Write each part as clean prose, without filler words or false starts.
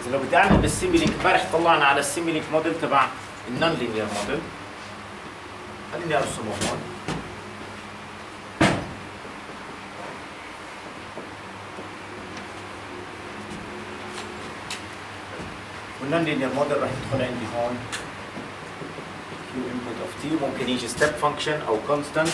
لو بدي اعمل بالسيميلينك، امبارح طلعنا على السيميلينك موديل تبع النون لينير موديل. خليني ارسمه هون. والنون لينير موديل راح يدخل عندي هون Q input of t، ممكن يجي ستيب فانكشن او كونستانت.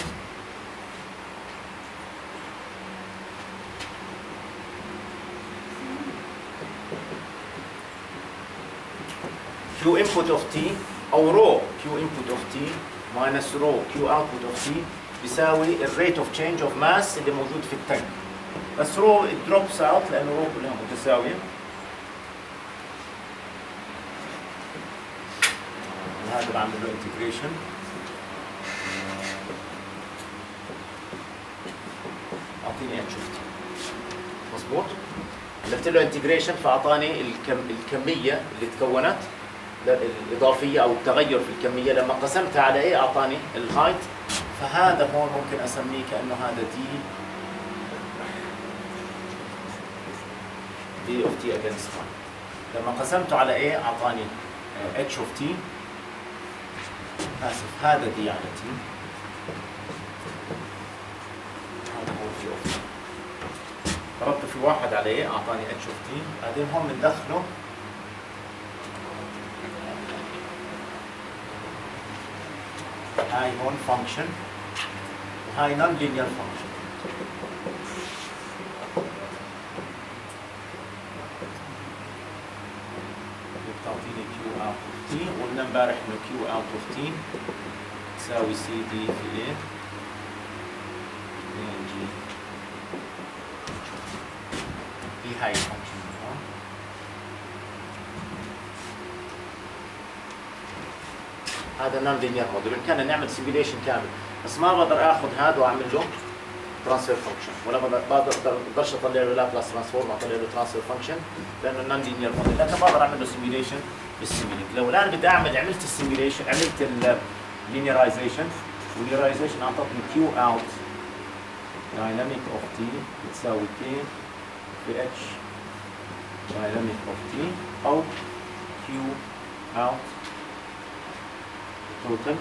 Q input of t او رو Q input of t minus رو Q output of t بيساوي الريت اوف تشينج اوف ماس اللي موجود في التانك، بس رو دروبس اوت لانه رو كلها متساويه. هذا بعمل له انتجريشن. اعطيني اتش اوف تي مضبوط. عملت له انتجريشن فاعطاني الكميه اللي تكونت الاضافيه او التغير في الكميه، لما قسمتها على ايه اعطاني الهايت. فهذا هون ممكن اسميه كانه هذا دي اوف تي اجينست 1. لما قسمته على ايه اعطاني اتش اوف تي، اسف هذا دي على تي، هذا هو تي اوف تي. ضربته في واحد على ايه اعطاني اتش اوف تي. بعدين هون بندخله هاي هون فانكشن وهاي نون لينير فانكشن. بتعطيني كيو اوت اوف تي، وقلنا امبارح انه كيو اوت اوف تي تساوي سي دي في ايه 2 جي. في هاي الفانكشن هون. هذا نون لينير موديل. بامكاننا نعمل سيميليشن كامل، بس ما بقدر اخذ هذا واعمل له ترانسفير فانكشن، ولا بقدرش اطلع له لابلاس ترانسفورم اطلع له ترانسفير فانكشن لانه نون لينير موديل، لكن بقدر اعمل له سيميليشن بالسيميلينك. لو الان بدي عملت السيميليشن، عملت اللينيرايزيشن، واللينيرايزيشن اعطتني كيو اوت دايناميك اوف تي بتساوي كي في اتش دايناميك اوف تي، او كيو اوت توتال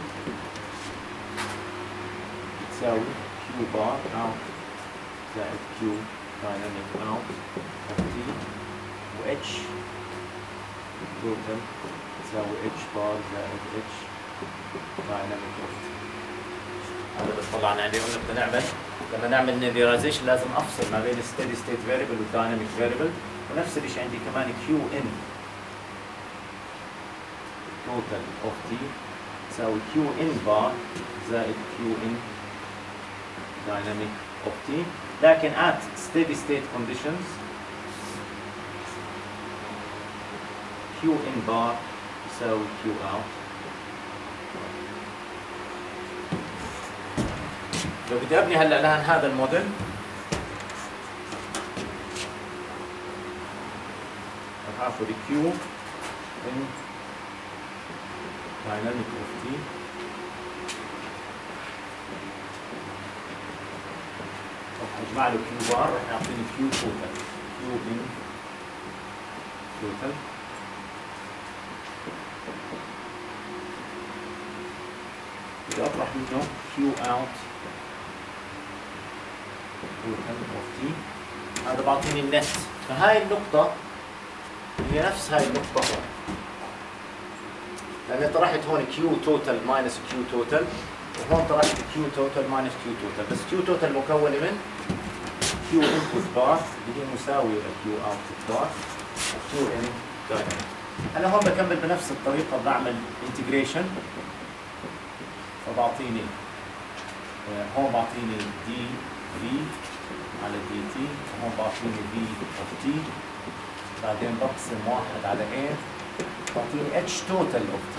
تساوي كيو بار اوت زائد كيو دايناميك اوت اوف تي، و اتش توتال تساوي اتش بار زائد اتش دايناميك اوف تي. هذا بس طلعنا عليه. قلنا بدنا نعمل، لما نعمل لينيرايزيشن لازم افصل ما بين الستيدي ستيت فاريبل والدايناميك فاريبل، ونفس الشيء عندي كمان كيو ان توتال اوف تي تساوي كيو ان بار زائد كيو ان دايناميك اوف تي، لكن at steady state conditions كيو ان بار يساوي كيو اوت. لو بدي ابني هلا الان هذا الموديل، راح اخذ كيو ان دايناميك اوف تي اجمع له كيو بار، راح يعطيني كيو توتال، كيو ان توتال بدي اطرح منه كيو اوت توتال اوف تي. هذا بعطيني النت. فهاي النقطة هي نفس هاي النقطة هون، لأني طرحت هون كيو توتال ماينس كيو توتال، وهون طرحت كيو توتال ماينس كيو توتال، بس كيو توتال مكونة من كيو انبوت بار اللي هي مساوية لكيو اوتبوت بار وكيو ان دايناميك. أنا هون بكمل بنفس الطريقة، بعمل انتجريشن، فبعطيني هون بعطيني دي في على دي تي، وهون بعطيني في اوف تي، بعدين بقسم واحد على ايه بعطيني اتش توتال اوف تي،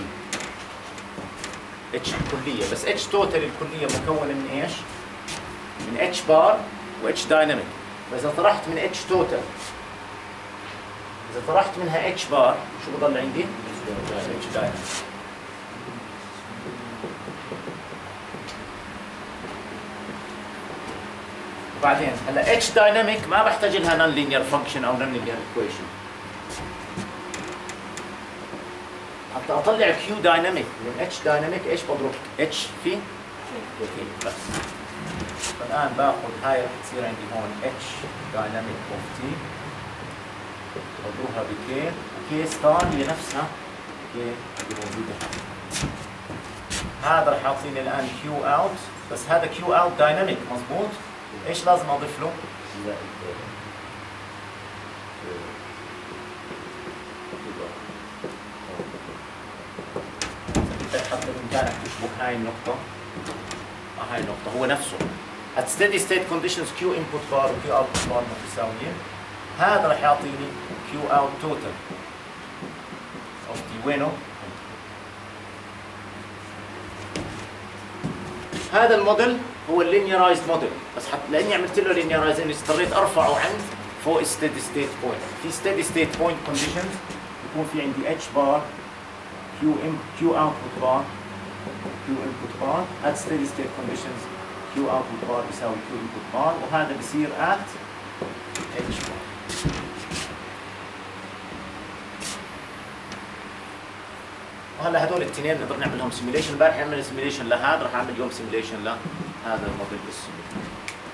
اتش الكلية. بس اتش توتال الكلية مكونة من ايش؟ من اتش بار و اتش دايناميك. فإذا طرحت من اتش توتال، إذا طرحت منها اتش بار شو بضل عندي؟ اتش دايناميك. وبعدين هلا اتش دايناميك ما بحتاج لها نون لينير فانكشن او نون لينير ايكويشن، حتى اطلع كيو دايناميك من اتش دايناميك ايش بضرب؟ اتش في كي بس. فالان باخذ هاي رح تصير عندي هون اتش دايناميك اوف تي بضربها بكي، وكي ستار هي نفسها كي اللي موجوده. هذا رح يعطيني الان كيو اوت، بس هذا كيو اوت دايناميك مضبوط. ايش لازم اضيف له؟ حتى بامكانك تشبك هاي النقطة هاي النقطة هو نفسه. at steady state conditions Q input bar و Q output bar متساويين. هذا رح يعطيني Q out total of T وينه؟ هذا الموديل هو اللينيرايزد موديل، بس حتى لاني عملت له لينيرايزيشن اضطريت ارفعه عند فوق steady state point. في steady state point conditions يكون في عندي H bar Q output bar Q input bar at steady state conditions Q output bar بيساوي Q input bar، وهذا بصير at H bar. وهلا هدول الاثنين نقدر نعمل لهم سيميليشن. امبارح عملنا سيميليشن لهذا، رح اعمل اليوم سيميليشن لهذا الموديل بالسيميليشن.